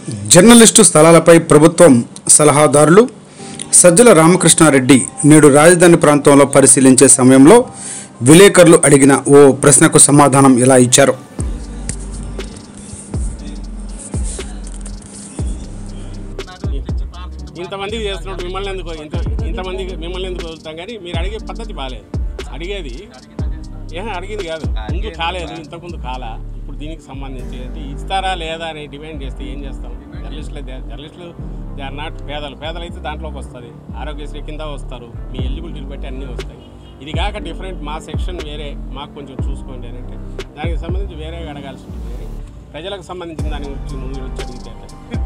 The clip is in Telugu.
జర్నలిస్టు స్థలాలపై ప్రభుత్వం సలహాదారులు సజ్జల రామకృష్ణారెడ్డి నేడు రాజధాని ప్రాంతంలో పరిశీలించే సమయంలో విలేకరులు అడిగిన ఓ ప్రశ్నకు సమాధానం ఇలా ఇచ్చారు. ఇంతమందికి చేస్తున్నట్టు మిమ్మల్ని ఎందుకు వదులుతాం, కానీ మీరు అడిగే పద్ధతి బాగాలేదు. అడిగేది అడిగింది కాదు, ముందు కాలేదు, ఇంతకుముందు కాలా. ఇప్పుడు దీనికి సంబంధించి ఇస్తారా లేదా అని డిమాండ్ చేస్తే ఏం చేస్తాం? జర్నలిస్టులు దే ఆర్ నాట్ పేదలైతే దాంట్లోకి వస్తుంది, ఆరోగ్యశ్రీ కింద వస్తారు, మీ ఎలిజిబిలిటీని బట్టి అన్నీ వస్తాయి. ఇది కాక డిఫరెంట్ మా సెక్షన్ వేరే, మాకు కొంచెం చూసుకోండి అని అంటే దానికి సంబంధించి వేరే అడగాల్సి ఉంటుంది. ప్రజలకు సంబంధించిన దాని గురించి ముందు వచ్చి అడిగితే